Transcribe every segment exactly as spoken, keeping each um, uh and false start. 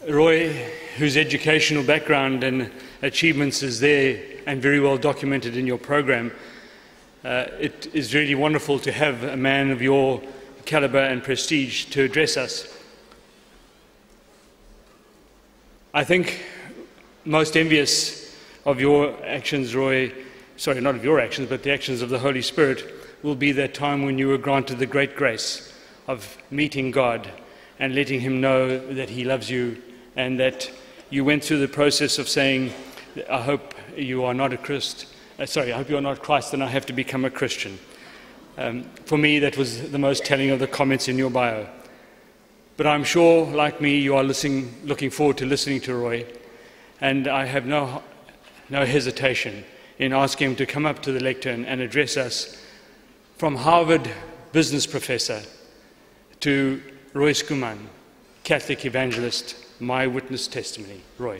Roy, whose educational background and achievements is there and very well documented in your program, uh, it is really wonderful to have a man of your caliber and prestige to address us. I think most envious of your actions, Roy, sorry, not of your actions, but the actions of the Holy Spirit, will be that time when you were granted the great grace of meeting God and letting him know that he loves you, and that you went through the process of saying, I hope you are not a Christ, uh, sorry, I hope you are not Christ and I have to become a Christian. Um, for me, that was the most telling of the comments in your bio. But I'm sure, like me, you are listening, looking forward to listening to Roy, and I have no, no hesitation in asking him to come up to the lectern and address us from Harvard business professor to Roy Schoeman, Catholic evangelist, my witness testimony. Roy.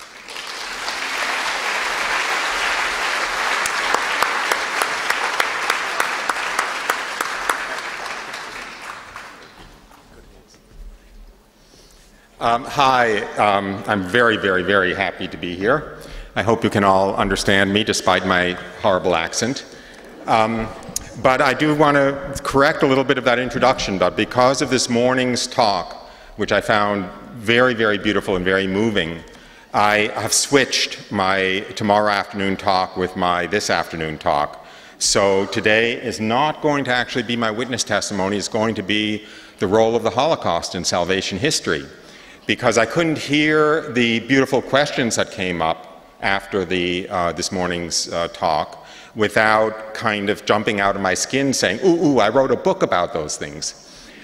Um, hi, um, I'm very, very, very happy to be here. I hope you can all understand me despite my horrible accent. Um, but I do want to correct a little bit of that introduction, but because of this morning's talk, which I found very, very beautiful and very moving, I have switched my tomorrow afternoon talk with my this afternoon talk. So today is not going to actually be my witness testimony, it's going to be the role of the Holocaust in salvation history. Because I couldn't hear the beautiful questions that came up after the, uh, this morning's uh, talk without kind of jumping out of my skin saying, ooh, ooh, I wrote a book about those things.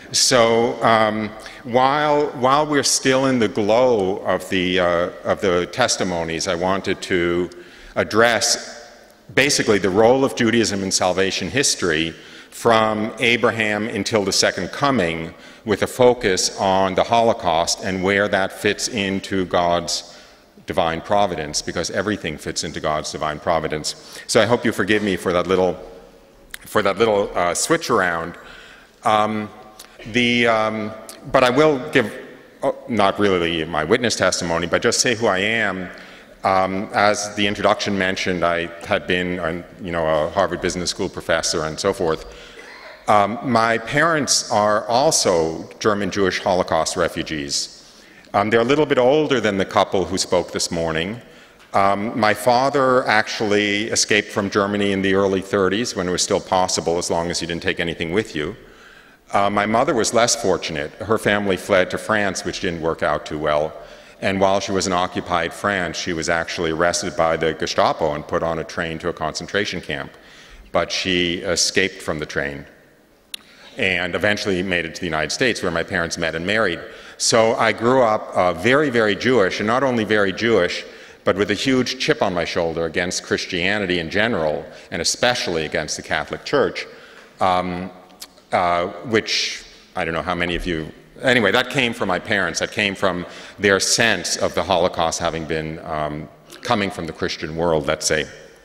So um, while, while we're still in the glow of the, uh, of the testimonies, I wanted to address basically the role of Judaism in salvation history from Abraham until the Second Coming, with a focus on the Holocaust and where that fits into God's divine providence, because everything fits into God's divine providence. So I hope you forgive me for that little, for that little uh, switch around. Um, the, um, but I will give, oh, not really my witness testimony, but just say who I am. Um, as the introduction mentioned, I had been, uh, you know, a Harvard Business School professor and so forth. Um, my parents are also German Jewish Holocaust refugees. Um, they're a little bit older than the couple who spoke this morning. Um, my father actually escaped from Germany in the early thirties when it was still possible, as long as you didn't take anything with you. Uh, my mother was less fortunate. Her family fled to France, which didn't work out too well. And while she was in occupied France, she was actually arrested by the Gestapo and put on a train to a concentration camp. But she escaped from the train and eventually made it to the United States, where my parents met and married. So I grew up uh, very, very Jewish, and not only very Jewish, but with a huge chip on my shoulder against Christianity in general, and especially against the Catholic Church, um, uh, which I don't know how many of you, anyway, that came from my parents. That came from their sense of the Holocaust having been um, coming from the Christian world, let's say.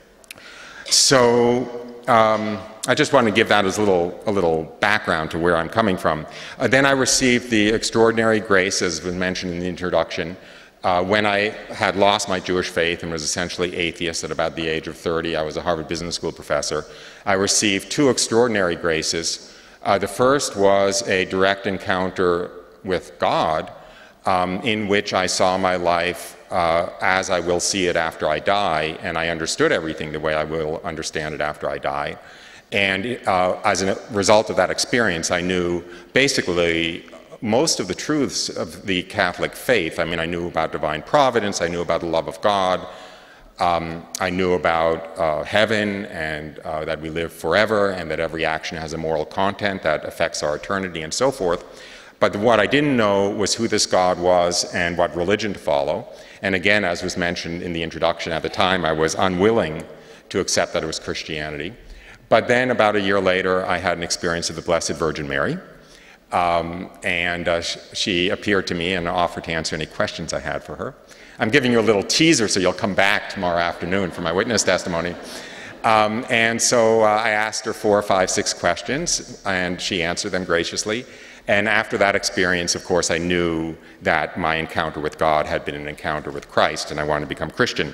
So, Um, I just want to give that as a little, a little background to where I'm coming from. Uh, then I received the extraordinary grace, as was mentioned in the introduction, uh, when I had lost my Jewish faith and was essentially atheist at about the age of thirty. I was a Harvard Business School professor. I received two extraordinary graces. Uh, the first was a direct encounter with God, um, in which I saw my life Uh, as I will see it after I die, and I understood everything the way I will understand it after I die. And uh, as a result of that experience, I knew basically most of the truths of the Catholic faith. I mean, I knew about divine providence, I knew about the love of God, um, I knew about uh, heaven, and uh, that we live forever, and that every action has a moral content that affects our eternity, and so forth. But what I didn't know was who this God was and what religion to follow. And again, as was mentioned in the introduction, at the time I was unwilling to accept that it was Christianity. But then about a year later, I had an experience of the Blessed Virgin Mary. Um, and uh, sh she appeared to me and offered to answer any questions I had for her. I'm giving you a little teaser so you'll come back tomorrow afternoon for my witness testimony. Um, and so uh, I asked her four, five, six questions, and she answered them graciously. And after that experience, of course, I knew that my encounter with God had been an encounter with Christ, and I wanted to become Christian.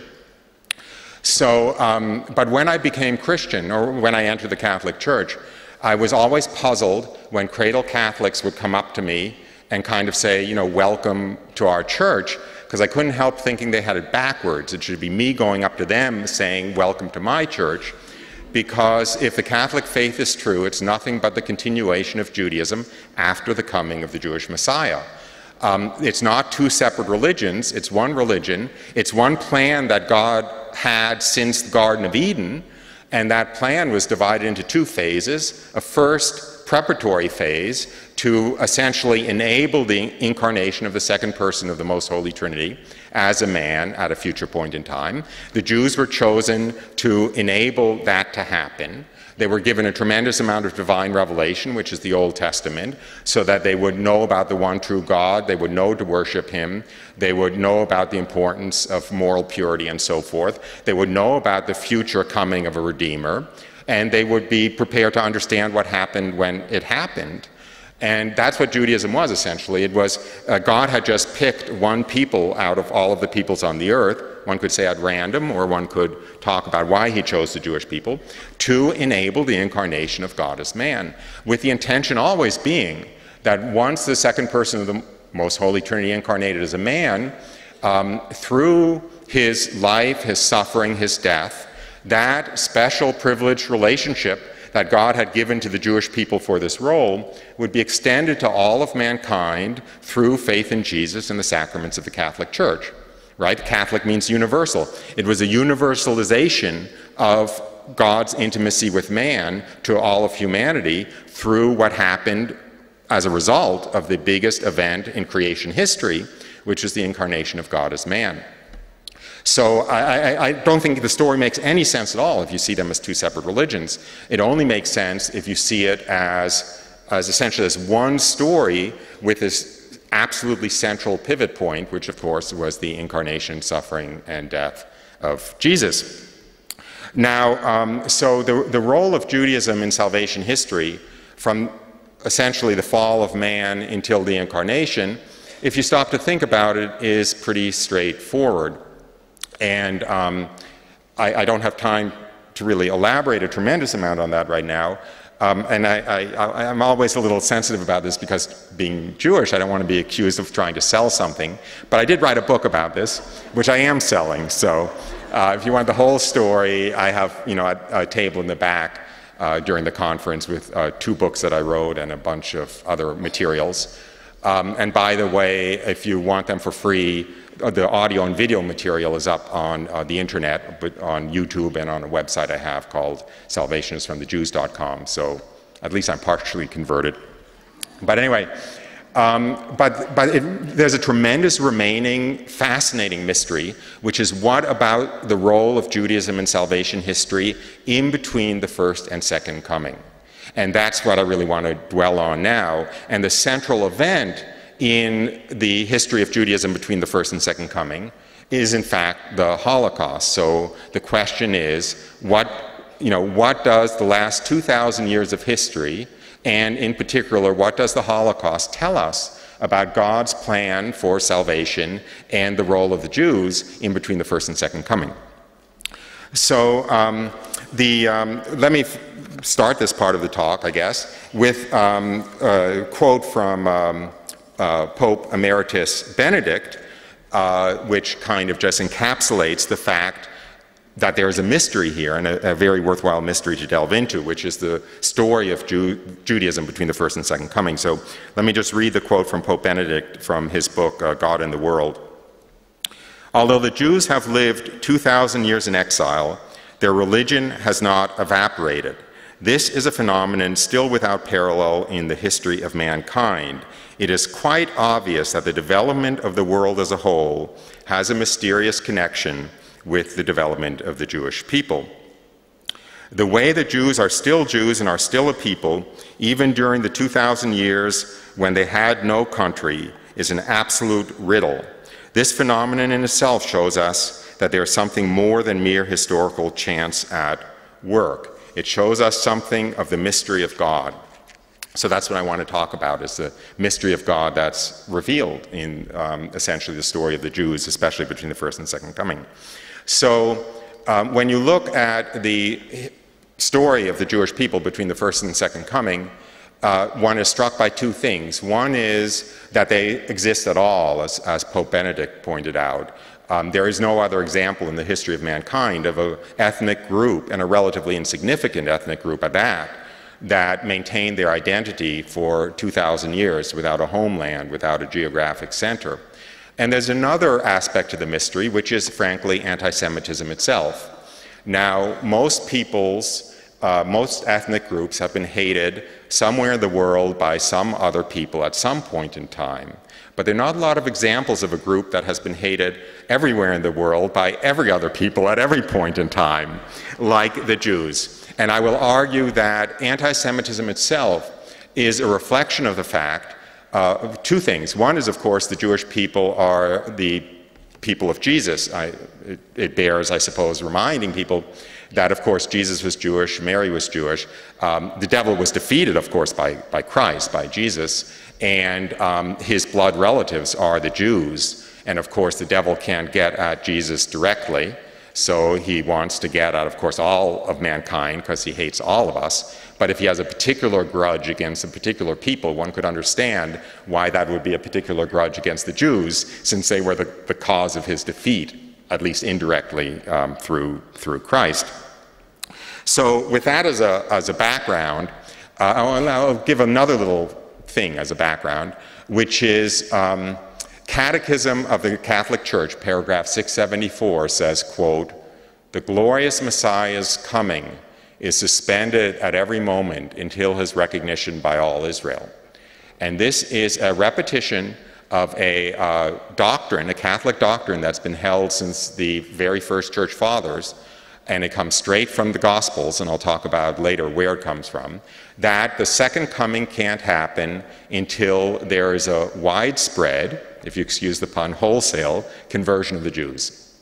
So, um, but when I became Christian, or when I entered the Catholic Church, I was always puzzled when cradle Catholics would come up to me and kind of say, you know, welcome to our church, because I couldn't help thinking they had it backwards. It should be me going up to them saying, welcome to my church, because if the Catholic faith is true, it's nothing but the continuation of Judaism after the coming of the Jewish Messiah. Um, it's not two separate religions, it's one religion. It's one plan that God had since the Garden of Eden, and that plan was divided into two phases. A first preparatory phase to essentially enable the incarnation of the second person of the Most Holy Trinity as a man at a future point in time. The Jews were chosen to enable that to happen. They were given a tremendous amount of divine revelation, which is the Old Testament, so that they would know about the one true God, they would know to worship him, they would know about the importance of moral purity and so forth, they would know about the future coming of a Redeemer, and they would be prepared to understand what happened when it happened. And that's what Judaism was, essentially. It was, uh, God had just picked one people out of all of the peoples on the earth, one could say at random, or one could talk about why he chose the Jewish people, to enable the incarnation of God as man, with the intention always being that once the second person of the Most Holy Trinity incarnated as a man, um, through his life, his suffering, his death, that special privileged relationship that God had given to the Jewish people for this role would be extended to all of mankind through faith in Jesus and the sacraments of the Catholic Church. Right? Catholic means universal. It was a universalization of God's intimacy with man to all of humanity through what happened as a result of the biggest event in creation history, which is the incarnation of God as man. So I, I, I don't think the story makes any sense at all if you see them as two separate religions. It only makes sense if you see it as, as essentially as one story with this absolutely central pivot point, which of course was the incarnation, suffering, and death of Jesus. Now, um, so the, the role of Judaism in salvation history, from essentially the fall of man until the incarnation, if you stop to think about it, is pretty straightforward. And um, I, I don't have time to really elaborate a tremendous amount on that right now. Um, and I, I, I'm always a little sensitive about this because, being Jewish, I don't want to be accused of trying to sell something. But I did write a book about this, which I am selling. So uh, if you want the whole story, I have, you know, a, a table in the back uh, during the conference with uh, two books that I wrote and a bunch of other materials. Um, and by the way, if you want them for free, the audio and video material is up on uh, the internet, but on YouTube and on a website I have called salvationist from the jews dot com. So at least I'm partially converted. But anyway, um, but, but it, there's a tremendous remaining fascinating mystery, which is what about the role of Judaism in salvation history in between the first and second coming? And that's what I really want to dwell on now. And the central event in the history of Judaism between the first and second coming is in fact the Holocaust. So the question is, what, you know, what does the last two thousand years of history, and in particular, what does the Holocaust tell us about God's plan for salvation and the role of the Jews in between the first and second coming? So um, the, um, let me start this part of the talk, I guess, with um, a quote from um, Uh, Pope Emeritus Benedict, uh, which kind of just encapsulates the fact that there is a mystery here, and a, a very worthwhile mystery to delve into, which is the story of Jew Judaism between the first and second coming. So let me just read the quote from Pope Benedict from his book, uh, God and the World. Although the Jews have lived two thousand years in exile, their religion has not evaporated. This is a phenomenon still without parallel in the history of mankind. It is quite obvious that the development of the world as a whole has a mysterious connection with the development of the Jewish people. The way that Jews are still Jews and are still a people, even during the two thousand years when they had no country, is an absolute riddle. This phenomenon in itself shows us that there is something more than mere historical chance at work. It shows us something of the mystery of God. So that's what I want to talk about, is the mystery of God that's revealed in um, essentially the story of the Jews, especially between the first and second coming. So um, when you look at the story of the Jewish people between the first and second coming, uh, one is struck by two things. One is that they exist at all, as, as Pope Benedict pointed out. Um, there is no other example in the history of mankind of an ethnic group, and a relatively insignificant ethnic group at that, that maintained their identity for two thousand years without a homeland, without a geographic center. And there's another aspect to the mystery, which is, frankly, anti-Semitism itself. Now, most peoples, uh, most ethnic groups have been hated somewhere in the world by some other people at some point in time. But there are not a lot of examples of a group that has been hated everywhere in the world by every other people at every point in time, like the Jews. And I will argue that anti-Semitism itself is a reflection of the fact uh, of two things. One is, of course, the Jewish people are the people of Jesus. I, it, it bears, I suppose, reminding people that, of course, Jesus was Jewish, Mary was Jewish. Um, the devil was defeated, of course, by, by Christ, by Jesus, and um, his blood relatives are the Jews. And, of course, the devil can't get at Jesus directly. So he wants to get at, of course, all of mankind, because he hates all of us. But if he has a particular grudge against a particular people, one could understand why that would be a particular grudge against the Jews, since they were the, the cause of his defeat, at least indirectly, um, through, through Christ. So with that as a, as a background, uh, I'll, I'll give another little thing as a background, which is um, Catechism of the Catholic Church, paragraph six seventy-four, says, quote, "The glorious Messiah's coming is suspended at every moment until his recognition by all Israel." And this is a repetition of a uh, doctrine, a Catholic doctrine that's been held since the very first Church Fathers, and it comes straight from the Gospels, and I'll talk about later where it comes from, that the second coming can't happen until there is a widespread, if you excuse the pun, wholesale conversion of the Jews.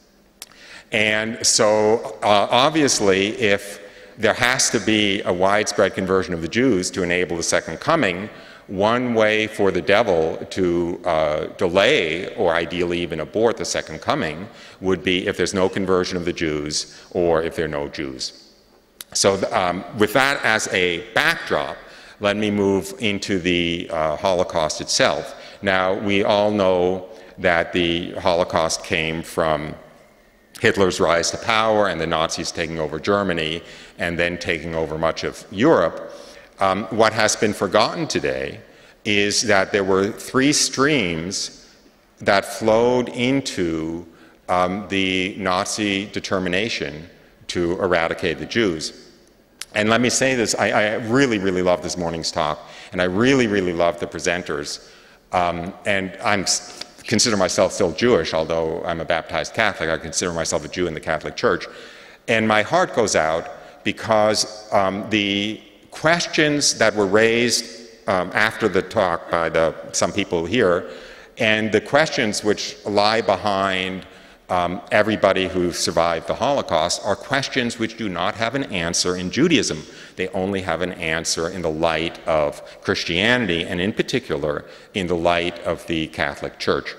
And so uh, obviously, if there has to be a widespread conversion of the Jews to enable the second coming, one way for the devil to uh, delay, or ideally even abort, the second coming would be if there's no conversion of the Jews, or if there are no Jews. So um, with that as a backdrop, let me move into the uh, Holocaust itself. Now, we all know that the Holocaust came from Hitler's rise to power and the Nazis taking over Germany and then taking over much of Europe. Um, what has been forgotten today is that there were three streams that flowed into um, the Nazi determination to eradicate the Jews. And let me say this, I, I really, really love this morning's talk, and I really, really love the presenters. Um, and I consider myself still Jewish, although I'm a baptized Catholic. I consider myself a Jew in the Catholic Church. And my heart goes out because um, the questions that were raised um, after the talk by the, some people here, and the questions which lie behind um, everybody who survived the Holocaust, are questions which do not have an answer in Judaism. They only have an answer in the light of Christianity, and in particular, in the light of the Catholic Church.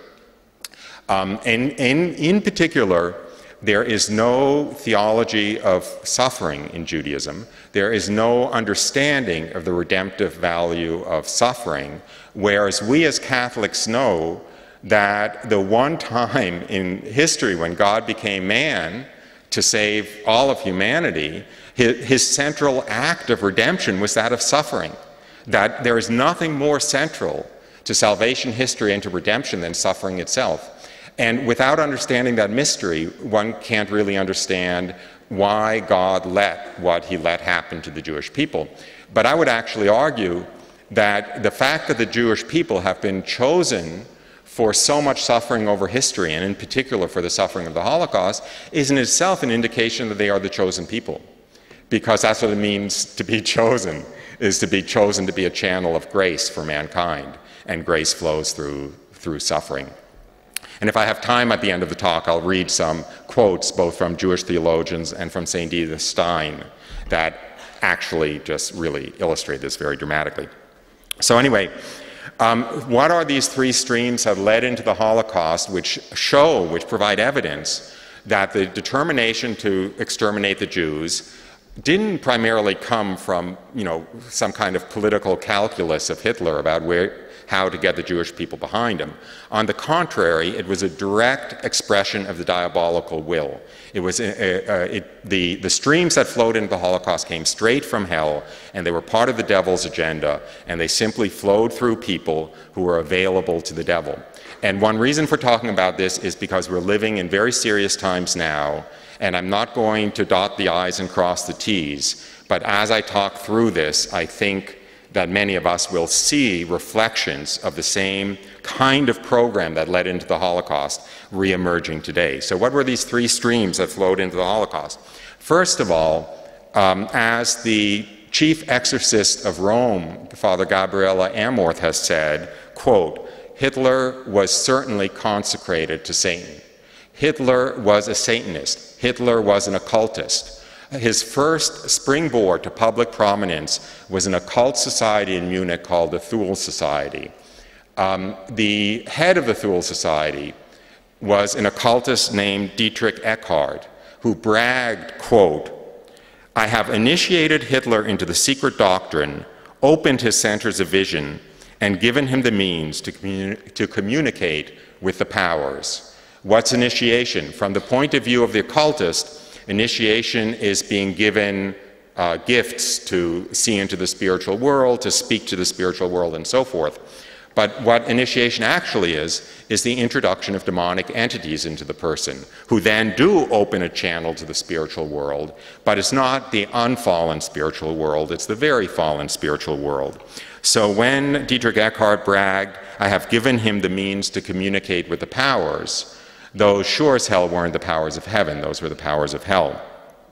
Um, and, and in particular, there is no theology of suffering in Judaism. There is no understanding of the redemptive value of suffering, whereas we as Catholics know that the one time in history when God became man to save all of humanity, his, his central act of redemption was that of suffering. That there is nothing more central to salvation history and to redemption than suffering itself. And without understanding that mystery, one can't really understand why God let what he let happen to the Jewish people. But I would actually argue that the fact that the Jewish people have been chosen for so much suffering over history, and in particular for the suffering of the Holocaust, is in itself an indication that they are the chosen people. Because that's what it means to be chosen, is to be chosen to be a channel of grace for mankind. And grace flows through, through suffering. And if I have time at the end of the talk, I'll read some quotes both from Jewish theologians and from Saint Edith Stein that actually just really illustrate this very dramatically. So anyway, um, what are these three streams that led into the Holocaust, which show, which provide evidence that the determination to exterminate the Jews didn't primarily come from, you know, some kind of political calculus of Hitler about where, how to get the Jewish people behind him. On the contrary, it was a direct expression of the diabolical will. It was, uh, uh, it, the, the streams that flowed into the Holocaust came straight from hell, and they were part of the devil's agenda, and they simply flowed through people who were available to the devil. And one reason for talking about this is because we're living in very serious times now, and I'm not going to dot the I's and cross the T's, but as I talk through this, I think that many of us will see reflections of the same kind of program that led into the Holocaust re-emerging today. So what were these three streams that flowed into the Holocaust? First of all, um, as the chief exorcist of Rome, Father Gabriele Amorth, has said, quote, Hitler was certainly consecrated to Satan. Hitler was a Satanist. Hitler was an occultist. His first springboard to public prominence was an occult society in Munich called the Thule Society. Um, the head of the Thule Society was an occultist named Dietrich Eckart, who bragged, quote, I have initiated Hitler into the secret doctrine, opened his centers of vision, and given him the means to, communi to communicate with the powers. What's initiation? From the point of view of the occultist, initiation is being given uh, gifts to see into the spiritual world, to speak to the spiritual world, and so forth. But what initiation actually is, is the introduction of demonic entities into the person, who then do open a channel to the spiritual world, but it's not the unfallen spiritual world, it's the very fallen spiritual world. So when Dietrich Eckart bragged, I have given him the means to communicate with the powers, those sure as hell weren't the powers of heaven, those were the powers of hell.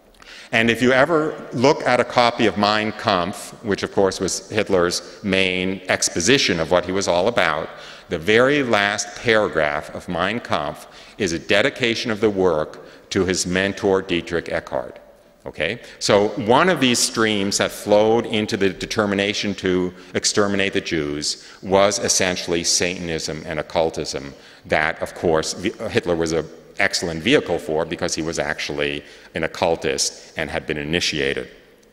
And if you ever look at a copy of Mein Kampf, which of course was Hitler's main exposition of what he was all about, the very last paragraph of Mein Kampf is a dedication of the work to his mentor Dietrich Eckart. Okay? So one of these streams that flowed into the determination to exterminate the Jews was essentially Satanism and occultism that, of course, Hitler was an excellent vehicle for because he was actually an occultist and had been initiated.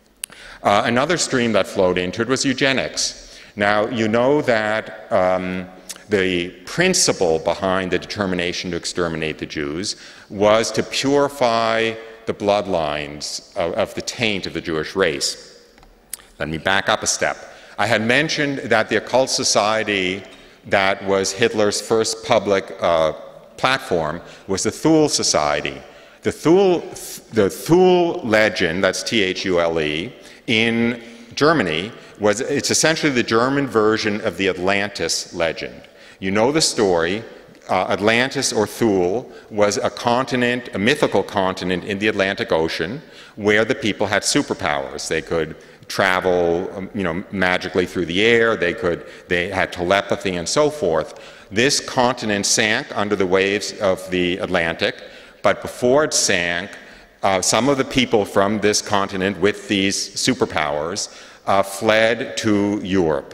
Uh, another stream that flowed into it was eugenics. Now, you know that um, the principle behind the determination to exterminate the Jews was to purify the bloodlines of, of the taint of the Jewish race. Let me back up a step. I had mentioned that the occult society that was Hitler's first public uh, platform was the Thule Society. The Thule, the Thule legend, that's T H U L E, in Germany, was, it's essentially the German version of the Atlantis legend. You know the story. Uh, Atlantis, or Thule, was a continent, a mythical continent in the Atlantic Ocean where the people had superpowers. They could travel, um, you know, magically through the air, they could, they had telepathy and so forth. This continent sank under the waves of the Atlantic, but before it sank, uh, some of the people from this continent with these superpowers uh, fled to Europe.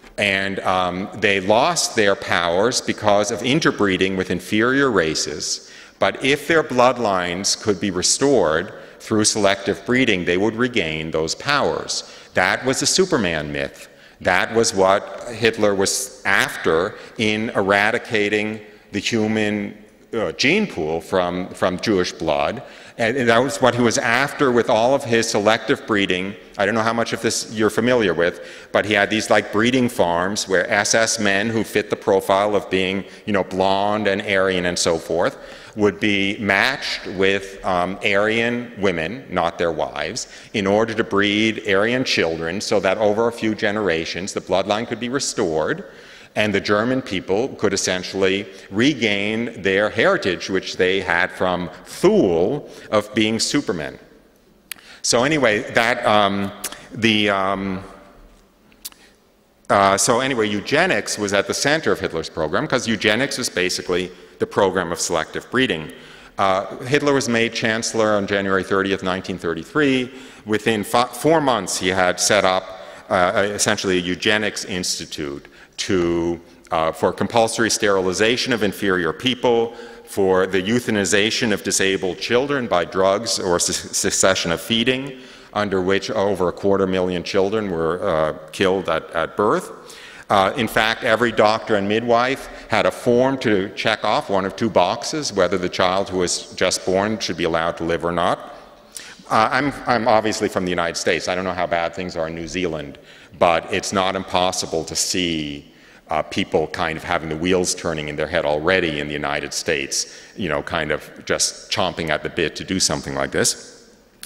And um, they lost their powers because of interbreeding with inferior races. But if their bloodlines could be restored through selective breeding, they would regain those powers. That was the Superman myth. That was what Hitler was after in eradicating the human uh, gene pool from, from Jewish blood. And that was what he was after with all of his selective breeding. I don't know how much of this you're familiar with, but he had these like breeding farms where S S men who fit the profile of being, you know, blonde and Aryan and so forth would be matched with um, Aryan women, not their wives, in order to breed Aryan children so that over a few generations the bloodline could be restored and the German people could essentially regain their heritage, which they had from Thule, of being supermen. So anyway, that um, the um, uh, so anyway, eugenics was at the center of Hitler's program because eugenics was basically the program of selective breeding. Uh, Hitler was made chancellor on January thirtieth, nineteen thirty-three. Within four months, he had set up uh, essentially a eugenics institute to, uh, for compulsory sterilization of inferior people, for the euthanization of disabled children by drugs or cessation of feeding, under which over a quarter million children were uh, killed at, at birth. Uh, in fact, every doctor and midwife had a form to check off one of two boxes, whether the child who was just born should be allowed to live or not. Uh, I'm, I'm obviously from the United States. I don't know how bad things are in New Zealand, but it's not impossible to see Uh, people kind of having the wheels turning in their head already in the United States, you know, kind of just chomping at the bit to do something like this.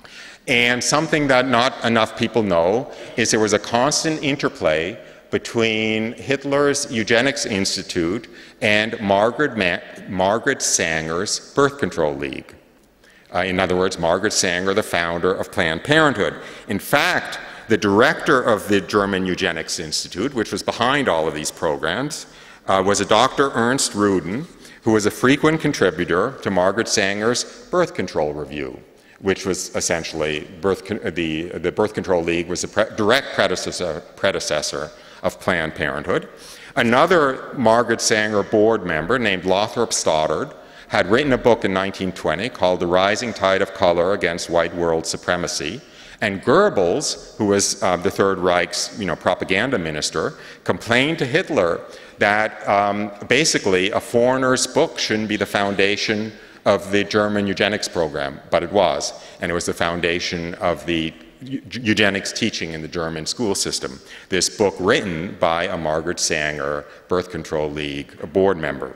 And something that not enough people know is there was a constant interplay between Hitler's Eugenics Institute and Margaret, Ma Margaret Sanger's Birth Control League. Uh, in other words, Margaret Sanger, the founder of Planned Parenthood. In fact, the director of the German Eugenics Institute, which was behind all of these programs, uh, was a Doctor Ernst Ruden, who was a frequent contributor to Margaret Sanger's Birth Control Review, which was essentially birth the, the Birth Control League was the pre direct predecessor, predecessor of Planned Parenthood. Another Margaret Sanger board member named Lothrop Stoddard had written a book in nineteen twenty called The Rising Tide of Color Against White World Supremacy. And Goebbels, who was uh, the Third Reich's you know, propaganda minister, complained to Hitler that um, basically a foreigner's book shouldn't be the foundation of the German eugenics program, but it was. And it was the foundation of the eugenics teaching in the German school system. This book written by a Margaret Sanger Birth Control League board member.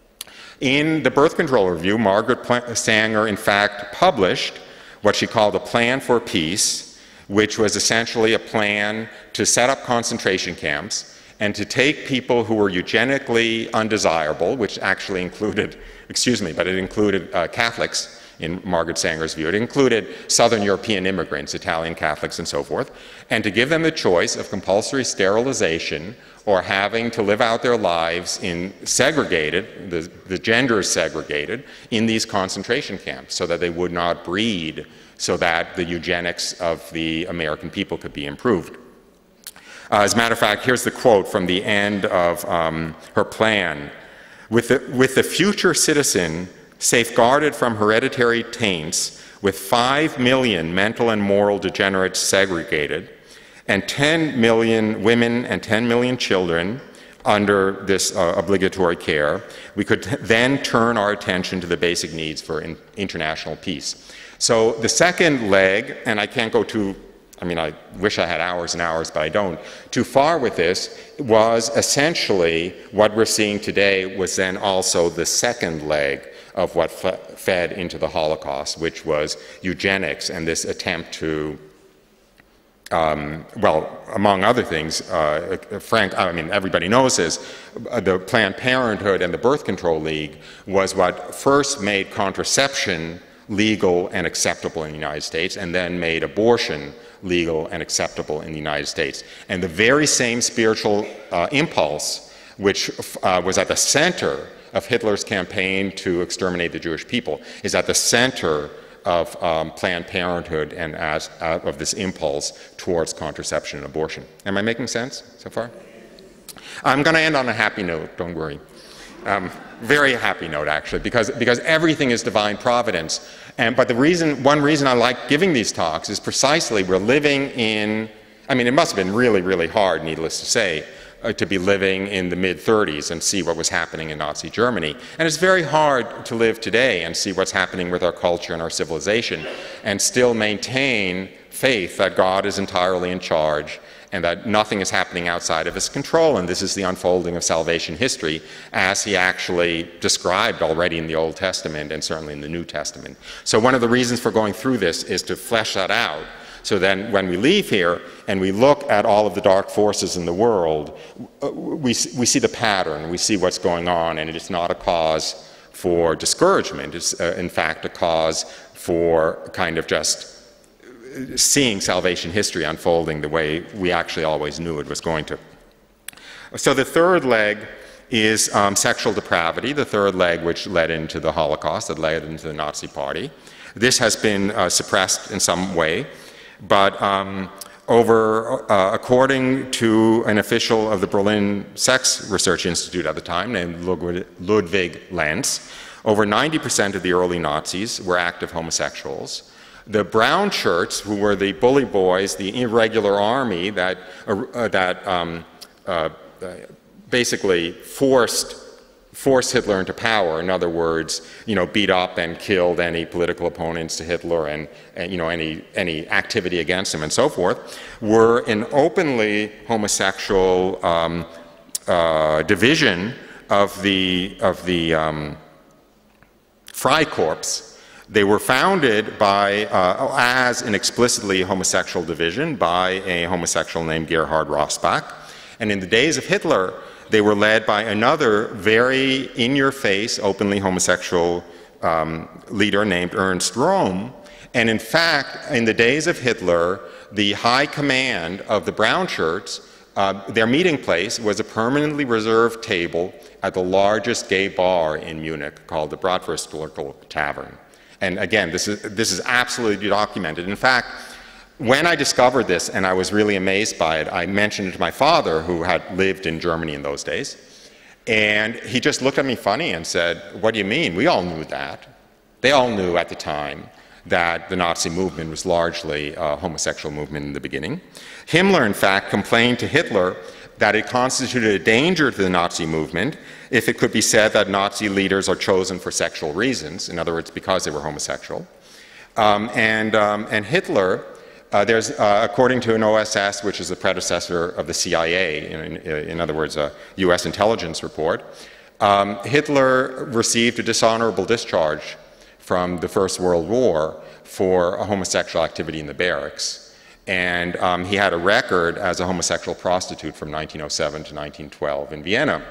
In the Birth Control Review, Margaret Sanger in fact published what she called a plan for peace, which was essentially a plan to set up concentration camps and to take people who were eugenically undesirable, which actually included, excuse me, but it included uh, Catholics in Margaret Sanger's view. It included Southern European immigrants, Italian Catholics and so forth, and to give them the choice of compulsory sterilization or having to live out their lives in segregated, the, the gender is segregated, in these concentration camps so that they would not breed, so that the eugenics of the American people could be improved. Uh, as a matter of fact, here's the quote from the end of um, her plan. With the, with the future citizen safeguarded from hereditary taints, with five million mental and moral degenerates segregated, and ten million women and ten million children under this uh, obligatory care, we could then turn our attention to the basic needs for in international peace. So the second leg, and I can't go too, I mean, I wish I had hours and hours, but I don't, too far with this, was essentially what we're seeing today was then also the second leg of what fed into the Holocaust, which was eugenics and this attempt to Um, well, among other things, uh, Frank, I mean, everybody knows this, the Planned Parenthood and the Birth Control League was what first made contraception legal and acceptable in the United States, and then made abortion legal and acceptable in the United States. And the very same spiritual uh, impulse, which uh, was at the center of Hitler's campaign to exterminate the Jewish people, is at the center of um, Planned Parenthood and as, uh, of this impulse towards contraception and abortion. Am I making sense so far? I'm going to end on a happy note, don't worry. Um, very happy note, actually, because, because everything is divine providence. And, but the reason, one reason I like giving these talks is precisely we're living in, I mean, it must have been really, really hard, needless to say, Uh, to be living in the mid thirties and see what was happening in Nazi Germany. And it's very hard to live today and see what's happening with our culture and our civilization and still maintain faith that God is entirely in charge and that nothing is happening outside of his control, and this is the unfolding of salvation history as he actually described already in the Old Testament and certainly in the New Testament. So one of the reasons for going through this is to flesh that out. So then when we leave here and we look at all of the dark forces in the world, we, we see the pattern, we see what's going on, and it's not a cause for discouragement. It's uh, in fact a cause for kind of just seeing salvation history unfolding the way we actually always knew it was going to. So the third leg is um, sexual depravity, the third leg which led into the Holocaust, that led into the Nazi Party. This has been uh, suppressed in some way. But um, over, uh, according to an official of the Berlin Sex Research Institute at the time named Ludwig Lenz, over ninety percent of the early Nazis were active homosexuals. The brown shirts, who were the bully boys, the irregular army that, uh, that um, uh, basically forced, forced Hitler into power, in other words, you know, beat up and killed any political opponents to Hitler and, and you know, any, any activity against him and so forth, were an openly homosexual um, uh, division of the, of the um, Freikorps. They were founded by, uh, as an explicitly homosexual division by a homosexual named Gerhard Rossbach. And in the days of Hitler, they were led by another very in-your-face, openly homosexual um, leader named Ernst Röhm. And in fact, in the days of Hitler, the high command of the brown shirts, uh, their meeting place was a permanently reserved table at the largest gay bar in Munich called the Bratwurstviertel Tavern. And again, this is, this is absolutely documented. In fact, when I discovered this and I was really amazed by it, I mentioned it to my father, who had lived in Germany in those days. And he just looked at me funny and said, "What do you mean? We all knew that." They all knew at the time that the Nazi movement was largely a homosexual movement in the beginning. Himmler, in fact, complained to Hitler that it constituted a danger to the Nazi movement if it could be said that Nazi leaders are chosen for sexual reasons, in other words, because they were homosexual. Um, and, um, and Hitler, uh, there's, uh, according to an O S S, which is the predecessor of the C I A, in, in, in other words, a U S intelligence report, um, Hitler received a dishonorable discharge from the First World War for a homosexual activity in the barracks. And um, he had a record as a homosexual prostitute from nineteen oh seven to nineteen twelve in Vienna.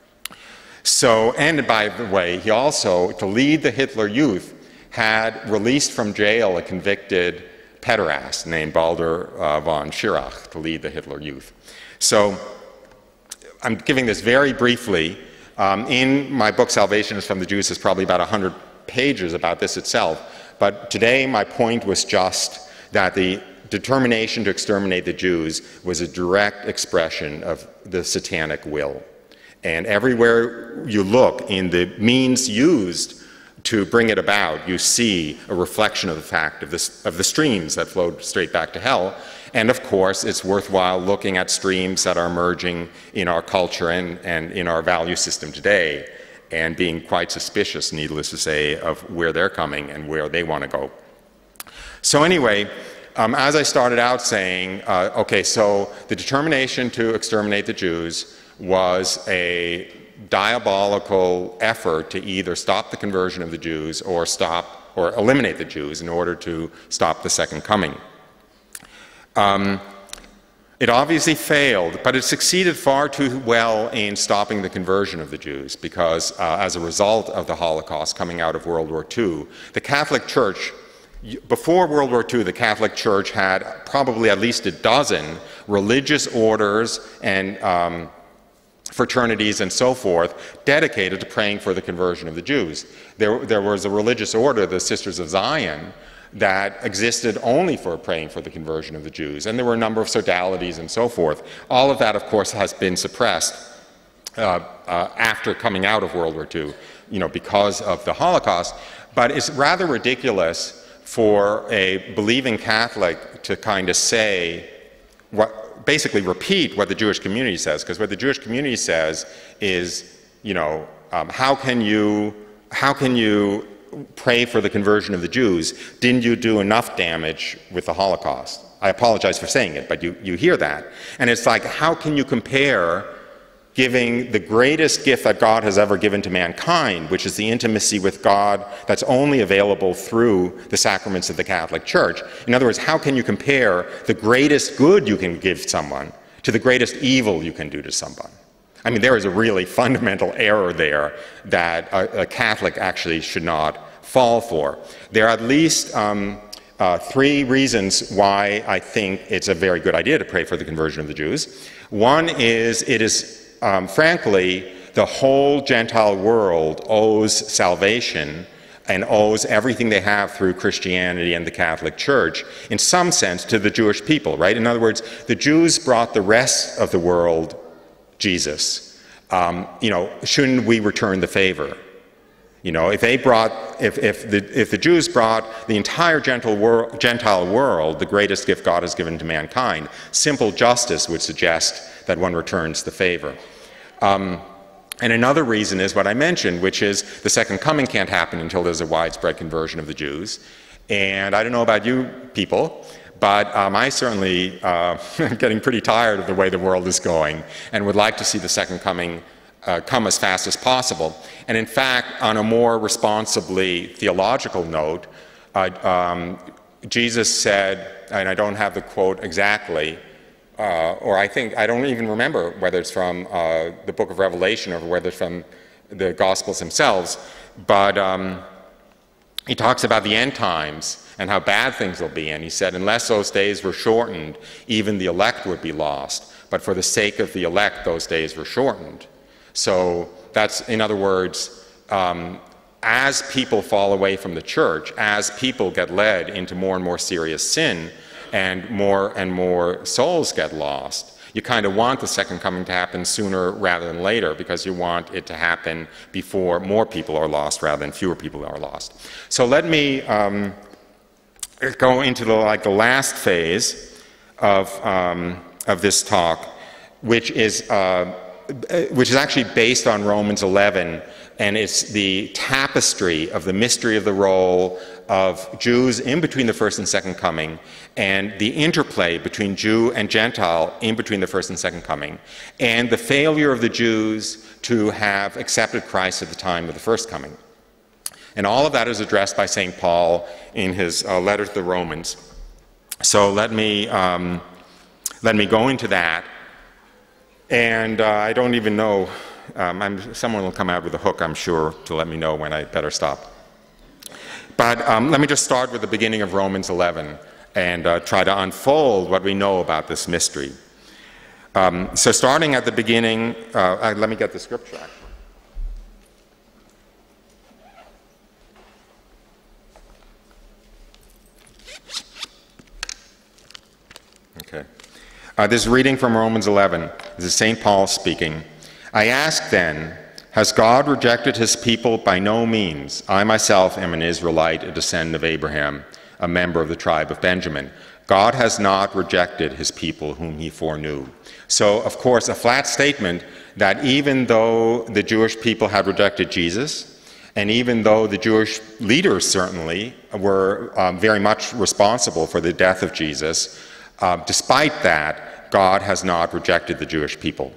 So, and by the way, he also, to lead the Hitler Youth, had released from jail a convicted pederast named Baldur uh, von Schirach to lead the Hitler Youth. So, I'm giving this very briefly. Um, in my book, Salvation is from the Jews, there's probably about one hundred pages about this itself. But today, my point was just that the determination to exterminate the Jews was a direct expression of the satanic will. And everywhere you look in the means used to bring it about, you see a reflection of the fact of, this, of the streams that flowed straight back to hell. And of course, it's worthwhile looking at streams that are emerging in our culture and, and in our value system today, and being quite suspicious, needless to say, of where they're coming and where they want to go. So anyway, Um, as I started out saying, uh, okay, so the determination to exterminate the Jews was a diabolical effort to either stop the conversion of the Jews or stop or eliminate the Jews in order to stop the Second Coming. Um, it obviously failed, but it succeeded far too well in stopping the conversion of the Jews because uh, as a result of the Holocaust coming out of World War Two, the Catholic Church, before World War Two, the Catholic Church had probably at least a dozen religious orders and um, fraternities and so forth dedicated to praying for the conversion of the Jews. There, there was a religious order, the Sisters of Zion, that existed only for praying for the conversion of the Jews. And there were a number of sodalities and so forth. All of that, of course, has been suppressed uh, uh, after coming out of World War Two, you know, because of the Holocaust. But it's rather ridiculous for a believing Catholic to kind of say, what, basically repeat what the Jewish community says, because what the Jewish community says is, you know, um, how can you, how can you pray for the conversion of the Jews? Didn't you do enough damage with the Holocaust? I apologize for saying it, but you, you hear that. And it's like, how can you compare giving the greatest gift that God has ever given to mankind, which is the intimacy with God that's only available through the sacraments of the Catholic Church? In other words, how can you compare the greatest good you can give someone to the greatest evil you can do to someone? I mean, there is a really fundamental error there that a, a Catholic actually should not fall for. There are at least um, uh, three reasons why I think it's a very good idea to pray for the conversion of the Jews. One is it is Um, frankly, the whole Gentile world owes salvation and owes everything they have through Christianity and the Catholic Church, in some sense, to the Jewish people, right? In other words, the Jews brought the rest of the world Jesus. Um, you know, shouldn't we return the favor? You know, if they brought, if, if, the, if the Jews brought the entire Gentile, wor Gentile world, the greatest gift God has given to mankind, simple justice would suggest that one returns the favor. Um, And another reason is what I mentioned, which is the second coming can't happen until there's a widespread conversion of the Jews. And I don't know about you people, but um, I certainly uh, am getting pretty tired of the way the world is going and would like to see the second coming uh, come as fast as possible. And in fact, on a more responsibly theological note, uh, um, Jesus said, and I don't have the quote exactly, Uh, or I think, I don't even remember whether it's from uh, the book of Revelation or whether it's from the Gospels themselves, but um, he talks about the end times and how bad things will be, and he said, unless those days were shortened, even the elect would be lost, but for the sake of the elect, those days were shortened. So that's, in other words, um, as people fall away from the church, as people get led into more and more serious sin, and more and more souls get lost, you kind of want the second coming to happen sooner rather than later, because you want it to happen before more people are lost rather than fewer people are lost. So let me um, go into the, like, the last phase of, um, of this talk, which is, uh, which is actually based on Romans eleven, and it's the tapestry of the mystery of the role of Jews in between the first and second coming, and the interplay between Jew and Gentile in between the first and second coming, and the failure of the Jews to have accepted Christ at the time of the first coming. And all of that is addressed by Saint Paul in his uh, letter to the Romans. So let me, um, let me go into that. And uh, I don't even know, um, I'm, someone will come out with a hook, I'm sure, to let me know when I better stop. But um, let me just start with the beginning of Romans eleven and uh, try to unfold what we know about this mystery. Um, so starting at the beginning, uh, uh, let me get the scripture actually. Okay. Uh, this reading from Romans eleven. This is Saint Paul speaking. I ask then, has God rejected his people? By no means. I myself am an Israelite, a descendant of Abraham, a member of the tribe of Benjamin. God has not rejected his people whom he foreknew. So, of course, a flat statement that even though the Jewish people had rejected Jesus, and even though the Jewish leaders certainly were um, very much responsible for the death of Jesus, uh, despite that, God has not rejected the Jewish people.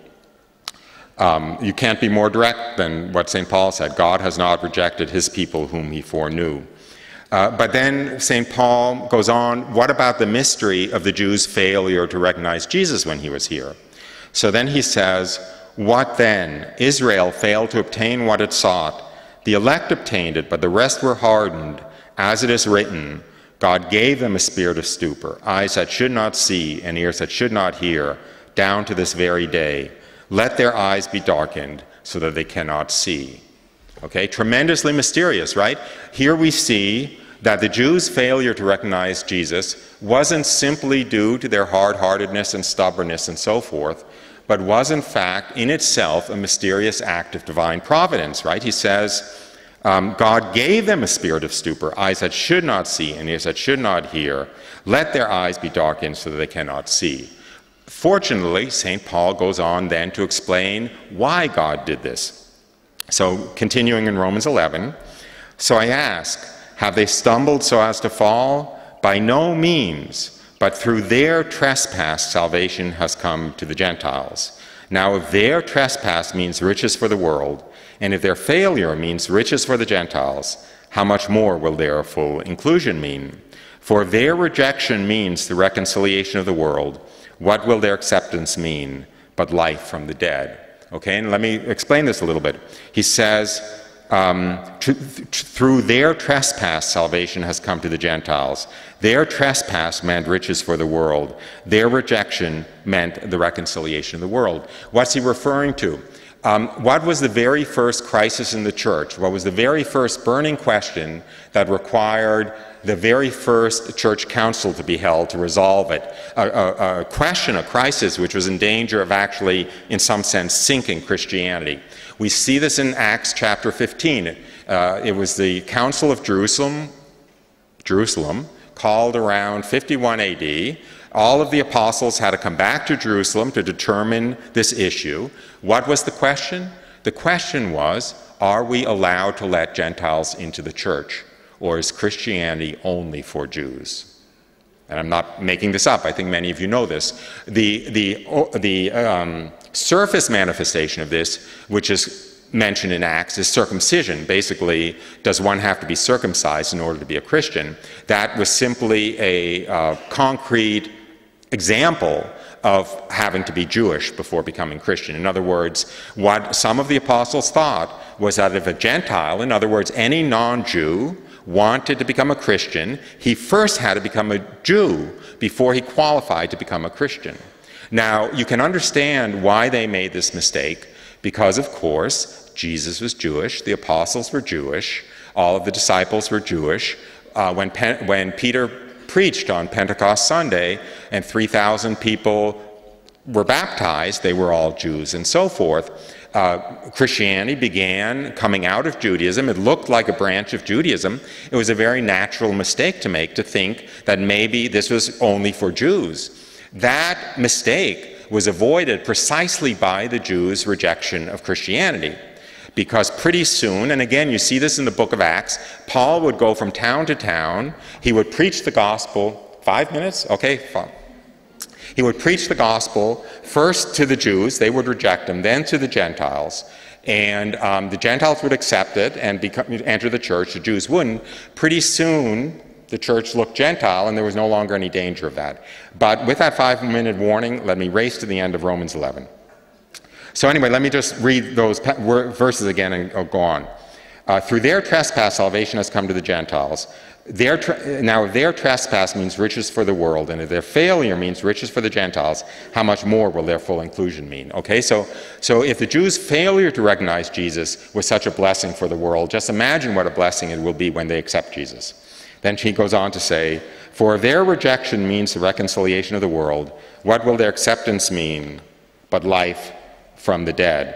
Um, you can't be more direct than what Saint Paul said. God has not rejected his people whom he foreknew. Uh, but then Saint Paul goes on, what about the mystery of the Jews' failure to recognize Jesus when he was here? So then he says, what then? Israel failed to obtain what it sought. The elect obtained it, but the rest were hardened. As it is written, God gave them a spirit of stupor, eyes that should not see and ears that should not hear, down to this very day. Let their eyes be darkened so that they cannot see. Okay, tremendously mysterious, right? Here we see that the Jews' failure to recognize Jesus wasn't simply due to their hard-heartedness and stubbornness and so forth, but was in fact in itself a mysterious act of divine providence, right? He says, um, God gave them a spirit of stupor, eyes that should not see and ears that should not hear. Let their eyes be darkened so that they cannot see. Fortunately, Saint Paul goes on then to explain why God did this. So, continuing in Romans eleven, so I ask, have they stumbled so as to fall? By no means, but through their trespass salvation has come to the Gentiles. Now, if their trespass means riches for the world, and if their failure means riches for the Gentiles, how much more will their full inclusion mean? For if their rejection means the reconciliation of the world, what will their acceptance mean but life from the dead? Okay, and let me explain this a little bit. He says, um, to, th through their trespass, salvation has come to the Gentiles. Their trespass meant riches for the world. Their rejection meant the reconciliation of the world. What's he referring to? Um, what was the very first crisis in the church? What was the very first burning question that required the very first church council to be held to resolve it? A, a, a question, a crisis, which was in danger of actually, in some sense, sinking Christianity. We see this in Acts chapter fifteen. Uh, it was the Council of Jerusalem, Jerusalem, called around fifty-one A D. All of the apostles had to come back to Jerusalem to determine this issue. What was the question? The question was, are we allowed to let Gentiles into the church, or is Christianity only for Jews? And I'm not making this up. I think many of you know this. The, the, the um, surface manifestation of this, which is mentioned in Acts, is circumcision. Basically, does one have to be circumcised in order to be a Christian? That was simply a uh, concrete example of having to be Jewish before becoming Christian. In other words, what some of the apostles thought was that if a Gentile, in other words, any non-Jew, wanted to become a Christian, he first had to become a Jew before he qualified to become a Christian. Now, you can understand why they made this mistake, because, of course, Jesus was Jewish, the apostles were Jewish, all of the disciples were Jewish. Uh, when, Pen when Peter preached on Pentecost Sunday and three thousand people were baptized, they were all Jews and so forth. Uh, Christianity began coming out of Judaism. It looked like a branch of Judaism. It was a very natural mistake to make, to think that maybe this was only for Jews. That mistake was avoided precisely by the Jews' rejection of Christianity. Because pretty soon, and again you see this in the book of Acts, Paul would go from town to town. He would preach the gospel. Five minutes? Okay, fine. He would preach the gospel first to the Jews. They would reject him, then to the Gentiles. And um, the Gentiles would accept it and become, enter the church. The Jews wouldn't. Pretty soon, the church looked Gentile, and there was no longer any danger of that. But with that five-minute warning, let me race to the end of Romans eleven. So anyway, let me just read those verses again and go on. Uh, through their trespass, salvation has come to the Gentiles. Their now, if their trespass means riches for the world, and if their failure means riches for the Gentiles, how much more will their full inclusion mean? Okay, so, so if the Jews' failure to recognize Jesus was such a blessing for the world, just imagine what a blessing it will be when they accept Jesus. Then he goes on to say, for if their rejection means the reconciliation of the world, what will their acceptance mean but life from the dead?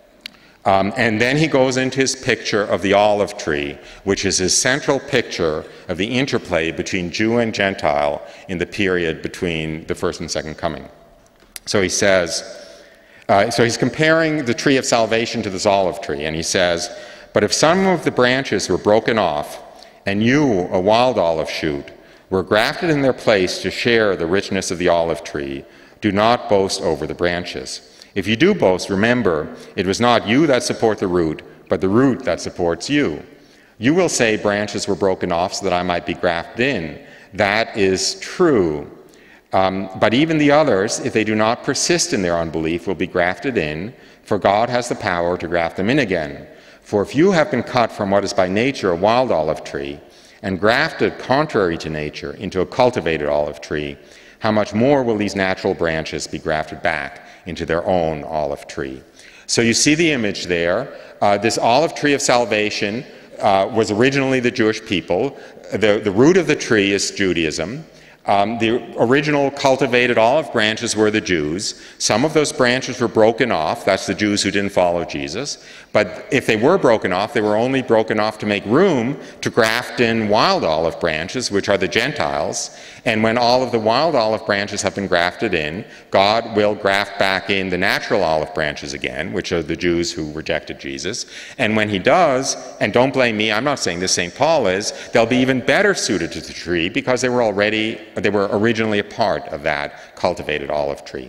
Um, and then he goes into his picture of the olive tree, which is his central picture of the interplay between Jew and Gentile in the period between the first and second coming. So he says, uh, so he's comparing the tree of salvation to this olive tree, and he says, but if some of the branches were broken off, and you, a wild olive shoot, were grafted in their place to share the richness of the olive tree, do not boast over the branches. If you do boast, remember, it was not you that support the root, but the root that supports you. You will say branches were broken off so that I might be grafted in. That is true. Um, but even the others, if they do not persist in their unbelief, will be grafted in, for God has the power to graft them in again. For if you have been cut from what is by nature a wild olive tree, and grafted contrary to nature into a cultivated olive tree, how much more will these natural branches be grafted back into their own olive tree? So you see the image there. Uh, this olive tree of salvation uh, was originally the Jewish people. The, the root of the tree is Judaism. Um, the original cultivated olive branches were the Jews. Some of those branches were broken off. That's the Jews who didn't follow Jesus. But if they were broken off, they were only broken off to make room to graft in wild olive branches, which are the Gentiles. And when all of the wild olive branches have been grafted in, God will graft back in the natural olive branches again, which are the Jews who rejected Jesus. And when he does, and don't blame me, I'm not saying this, Saint Paul is, they'll be even better suited to the tree because they were already, they were originally a part of that cultivated olive tree.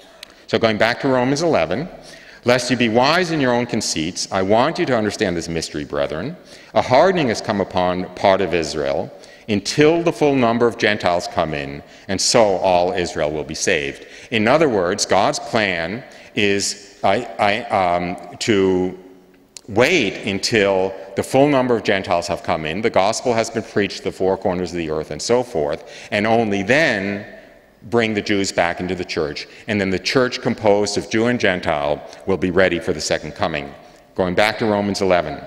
So going back to Romans eleven, lest you be wise in your own conceits, I want you to understand this mystery, brethren. A hardening has come upon part of Israel, until the full number of Gentiles come in, and so all Israel will be saved. In other words, God's plan is I, I, um, to wait until the full number of Gentiles have come in, the gospel has been preached to the four corners of the earth and so forth, and only then bring the Jews back into the church, and then the church composed of Jew and Gentile will be ready for the second coming. Going back to Romans eleven.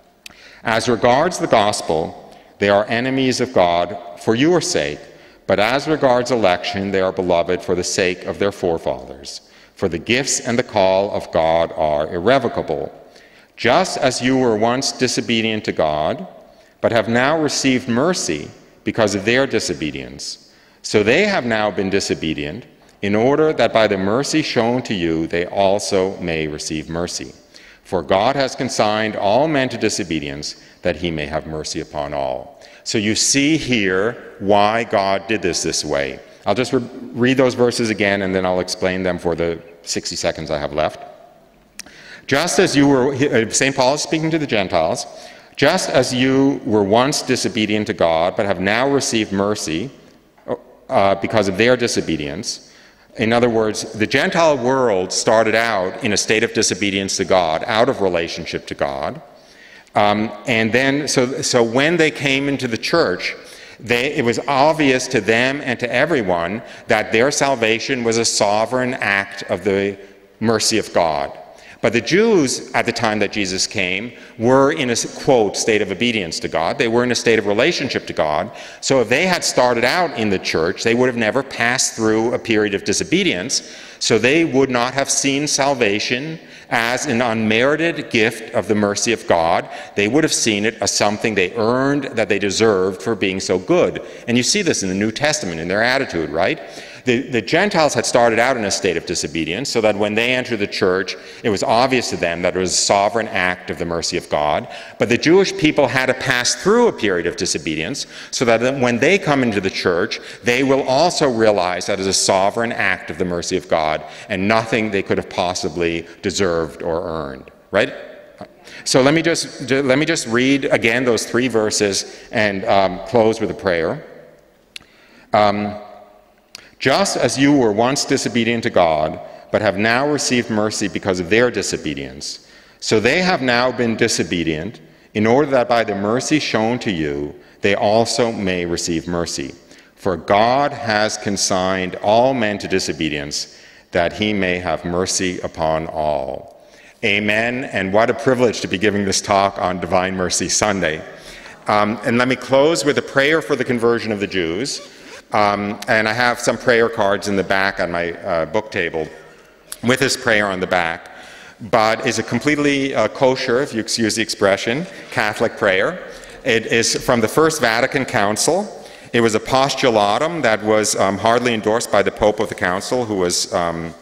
As regards the gospel, they are enemies of God for your sake, but as regards election, they are beloved for the sake of their forefathers. For the gifts and the call of God are irrevocable. Just as you were once disobedient to God, but have now received mercy because of their disobedience, so they have now been disobedient, in order that by the mercy shown to you, they also may receive mercy. For God has consigned all men to disobedience, that he may have mercy upon all. So you see here why God did this this way. I'll just re read those verses again, and then I'll explain them for the sixty seconds I have left. Just as you were, Saint Paul is speaking to the Gentiles, just as you were once disobedient to God, but have now received mercy uh, because of their disobedience. In other words, the Gentile world started out in a state of disobedience to God, out of relationship to God. Um, and then, so, so when they came into the church, they, it was obvious to them and to everyone that their salvation was a sovereign act of the mercy of God. But the Jews, at the time that Jesus came, were in a, quote, state of obedience to God. They were in a state of relationship to God. So if they had started out in the church, they would have never passed through a period of disobedience. So they would not have seen salvation as an unmerited gift of the mercy of God. They would have seen it as something they earned, that they deserved for being so good. And you see this in the New Testament, in their attitude, right? The, the Gentiles had started out in a state of disobedience, so that when they entered the church, it was obvious to them that it was a sovereign act of the mercy of God. But the Jewish people had to pass through a period of disobedience, so that when they come into the church, they will also realize that it is a sovereign act of the mercy of God, and nothing they could have possibly deserved or earned, right? So let me just, let me just read again those three verses and um, close with a prayer. Um, Just as you were once disobedient to God, but have now received mercy because of their disobedience, so they have now been disobedient, in order that by the mercy shown to you, they also may receive mercy. For God has consigned all men to disobedience, that he may have mercy upon all. Amen, and what a privilege to be giving this talk on Divine Mercy Sunday. Um, and let me close with a prayer for the conversion of the Jews. Um, and I have some prayer cards in the back on my uh, book table with this prayer on the back. But it's a completely uh, kosher, if you excuse the expression, Catholic prayer. It is from the First Vatican Council. It was a postulatum that was um, hardly endorsed by the Pope of the Council, who was, um,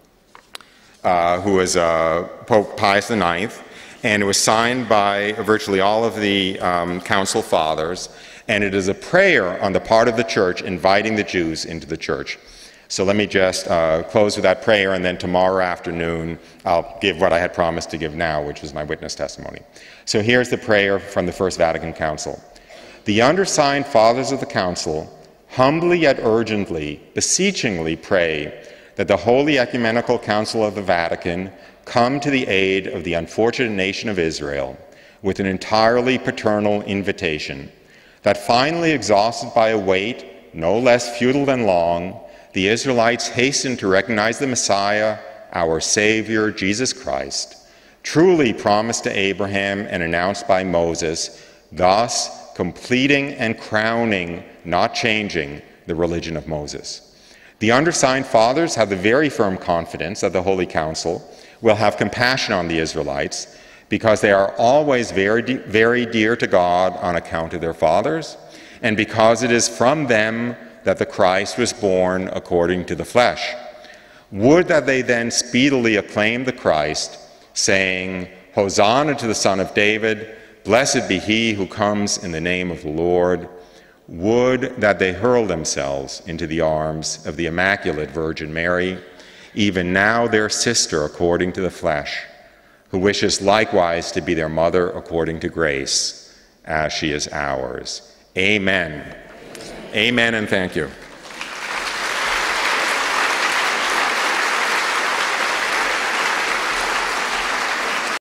uh, who was uh, Pope Pius the Ninth. And it was signed by virtually all of the um, Council Fathers. And it is a prayer on the part of the church inviting the Jews into the church. So let me just uh, close with that prayer, and then tomorrow afternoon I'll give what I had promised to give now, which was my witness testimony. So here's the prayer from the First Vatican Council. The undersigned Fathers of the Council humbly yet urgently, beseechingly pray that the Holy Ecumenical Council of the Vatican come to the aid of the unfortunate nation of Israel with an entirely paternal invitation, that finally, exhausted by a wait no less futile than long, the Israelites hasten to recognize the Messiah, our Savior, Jesus Christ, truly promised to Abraham and announced by Moses, thus completing and crowning, not changing, the religion of Moses. The undersigned Fathers have the very firm confidence that the Holy Council will have compassion on the Israelites, because they are always very, de very dear to God on account of their fathers, and because it is from them that the Christ was born according to the flesh. Would that they then speedily acclaim the Christ, saying, Hosanna to the Son of David, blessed be he who comes in the name of the Lord. Would that they hurl themselves into the arms of the Immaculate Virgin Mary, even now their sister according to the flesh, who wishes likewise to be their mother according to grace, as she is ours. Amen. Amen, and thank you.